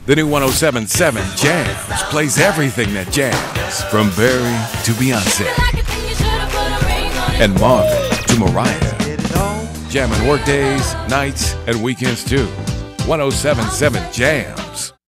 The new 1077 Jams plays everything that jams, from Barry to Beyonce, and Marvin to Mariah. Jamming workdays, nights, and weekends too. 1077 Jams.